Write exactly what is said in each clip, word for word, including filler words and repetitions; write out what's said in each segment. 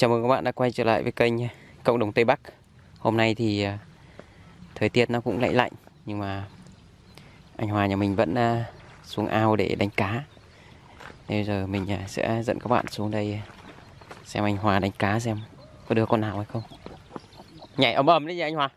Chào mừng các bạn đã quay trở lại với kênh Cộng đồng Tây Bắc. Hôm nay thì thời tiết nó cũng lạnh lạnh, nhưng mà anh Hòa nhà mình vẫn xuống ao để đánh cá. Bây giờ mình sẽ dẫn các bạn xuống đây xem anh Hòa đánh cá xem có đưa con nào hay không. Nhảy ầm ầm đấy gì anh Hòa?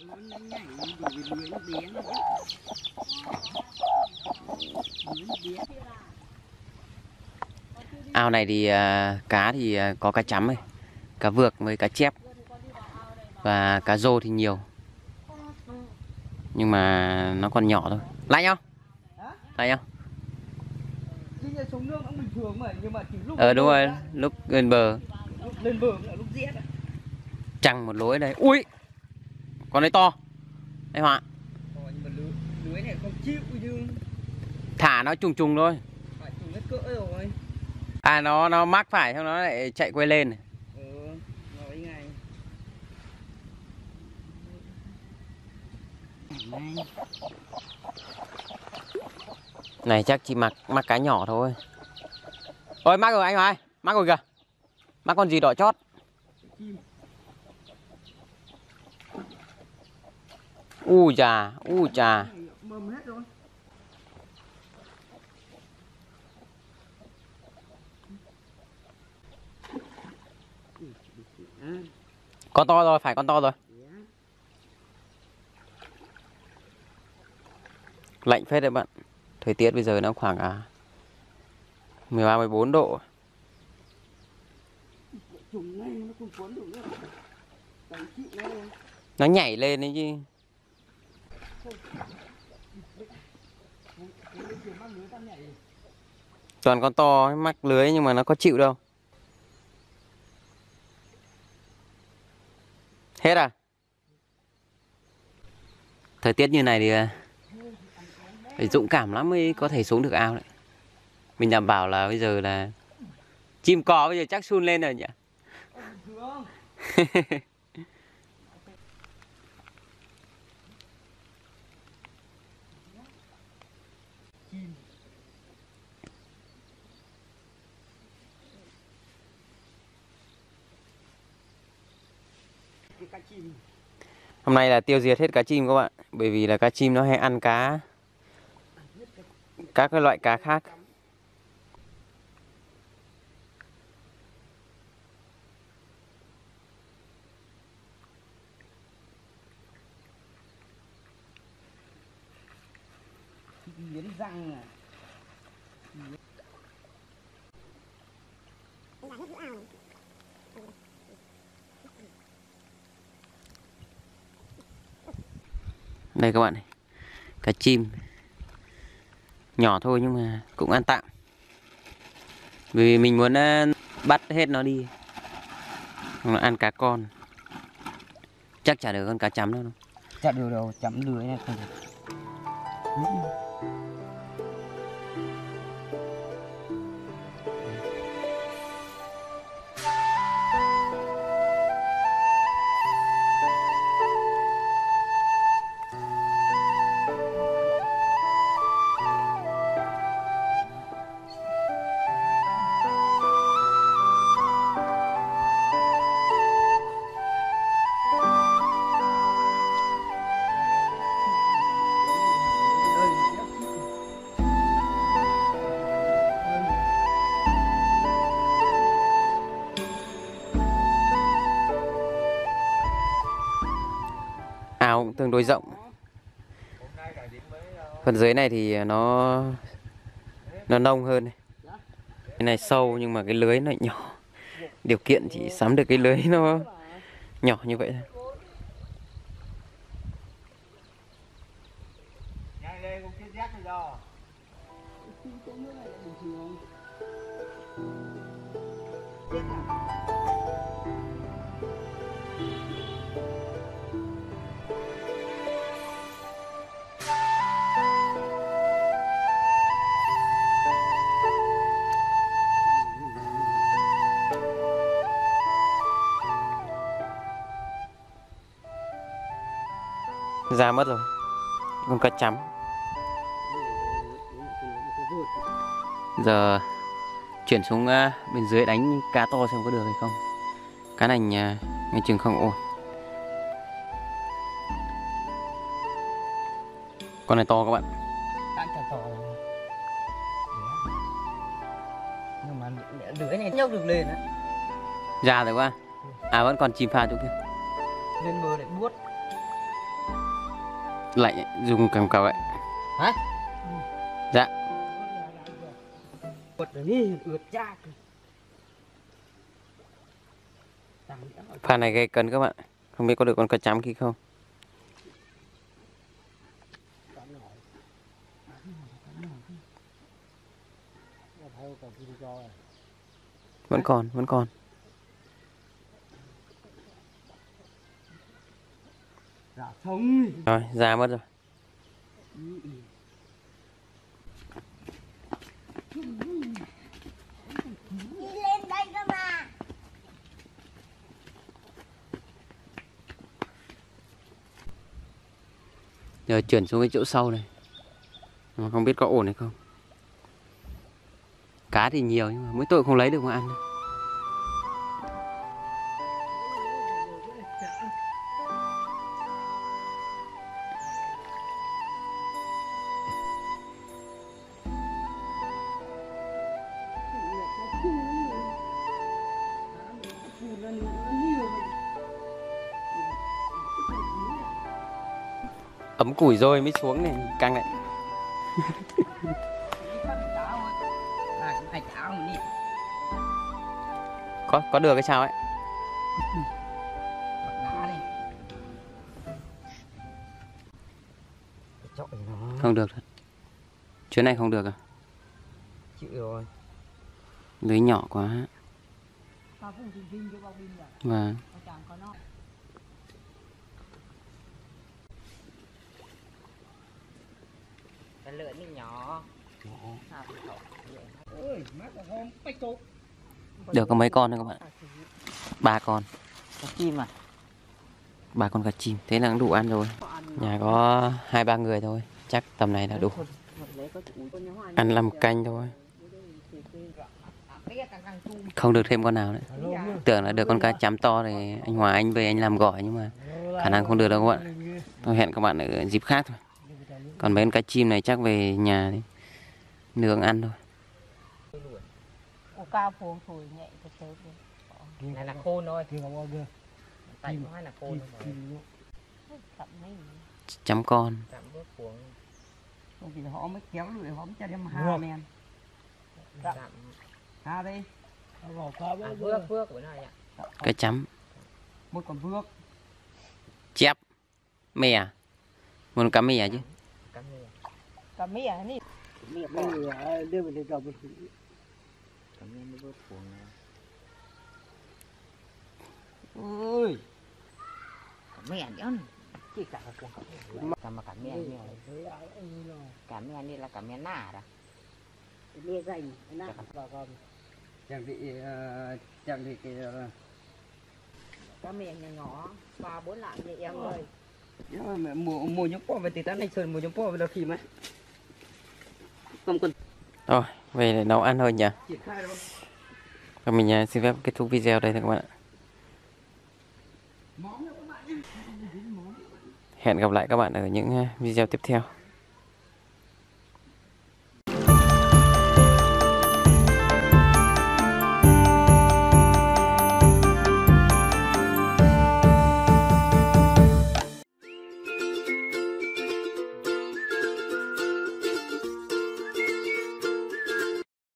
Ao này thì cá thì có cá chấm ấy, cá vược với cá chép và cá rô thì nhiều, nhưng mà nó còn nhỏ thôi. Lạnh không? Lạnh không? Ờ đúng rồi, lúc lên bờ. Lên bờ là lúc giết. Chằng một lối đây. Ui, con đấy to anh Hòa. Lưới này không chịu chứ. Thả nó trùng trùng thôi. Phải trùng hết cỡ rồi. À nó nó mắc phải, xong nó lại chạy quay lên. Ừ, nói ngay. Này chắc chỉ mắc mắc cá nhỏ thôi. Ôi mắc rồi anh Hòa ơi, mắc rồi kìa. Mắc con gì đỏ chót. U chà, u chà. Mầm hết rồi. Con to rồi, phải con to rồi. Lạnh phết đấy bạn. Thời tiết bây giờ nó khoảng à, mười ba mười bốn độ. Nó nhảy lên đấy chứ. Toàn con to mắc lưới nhưng mà nó có chịu đâu. Hết à? Thời tiết như này thì phải dũng cảm lắm mới có thể xuống được ao đấy. Mình đảm bảo là bây giờ là chim cò bây giờ chắc sun lên rồi nhỉ. Hôm nay là tiêu diệt hết cá chim các bạn, bởi vì là cá chim nó hay ăn cá, các cái loại cá khác. Biến răng à. Đây các bạn này, cá chim nhỏ thôi nhưng mà cũng ăn tạm, vì mình muốn bắt hết nó đi, nó ăn cá con. Chắc chả được con cá chấm đâu. Chả được đâu, chấm lưới này không được. Ao cũng tương đối rộng. Phần dưới này thì nó nó nông hơn này. Cái này sâu nhưng mà cái lưới nó nhỏ. Điều kiện chỉ sắm được cái lưới nó nhỏ như vậy thôi. Ra mất rồi. Con cá chấm. Giờ chuyển xuống bên dưới đánh cá to xem có được hay không. Cá này nhà ngay chừng không ổn. Con này to các bạn. Đang chặt to rồi. Nhưng mà lưới này nhấc được lên á. Già rồi quá. À vẫn còn chìm phà chỗ kia. Lên bờ lại buốt. Lại dùng cầm cầu vậy. Hả? Dạ. Quật rồi đi, ướt chạc. Phà này gây cân các bạn. Không biết có được con cá chấm kia không. Vẫn còn, vẫn còn. Dạ sống. Rồi, ra mất rồi. Đi lên đây cơ mà. Giờ chuyển xuống cái chỗ sau này. Mà không biết có ổn hay không. Cá thì nhiều nhưng mà mỗi tội không lấy được mà ăn. Ấm củi rồi mới xuống này, căng lại. Có có được cái sao ấy. Không được thật. Chuyến này không được à? Chịu rồi. Lưới nhỏ quá. Vâng. Cái lưỡi nó nhỏ. Ôi, mắt của con bách tốt. Được có mấy con thôi các bạn. Ba con. Cá chim à? Ba con cá chim. Thế là cũng đủ ăn rồi. Nhà có hai ba người thôi. Chắc tầm này là đủ. Ăn làm canh thôi. Không được thêm con nào nữa. Tưởng là được con cá chấm to thì anh Hòa anh về anh làm gỏi nhưng mà khả năng không được đâu các bạn. Tôi hẹn các bạn ở dịp khác thôi. Còn mấy con cá chim này chắc về nhà thì nướng ăn thôi. Cao phù phùi nhẹ thật sự. Này là khôn thôi. Tại cũng hay là khôn thôi. Chấm con. Không thì họ mới kéo lưỡi họ mới cho đem ha men. Ha đi. Vước vước bữa nay ạ. Cái chấm. Một con vước. Chép. Mè. Một cá mè chứ. Cá mía này. Mía đưa về cho mình. Cá mía nó vước cuồng. Ôi. Cá mía nhá. Chỉ cả cái cuồng. Cả mà cá mía này. Cá mía này là cá mía nả đó. Mía dành, nè. Chẳng bị chẳng bị cái Cá mía nhỏ nhỏ, ba bốn lạng vậy em ơi. mùa mùa nhúng po về thì ta này sơn mùa nhúng po về là khi mà không cần Rồi, về để nấu ăn thôi nhỉ. triển khai đâu. Và mình à, xin phép kết thúc video đây thôi các bạn ạ. Hẹn gặp lại các bạn ở những à, video tiếp theo.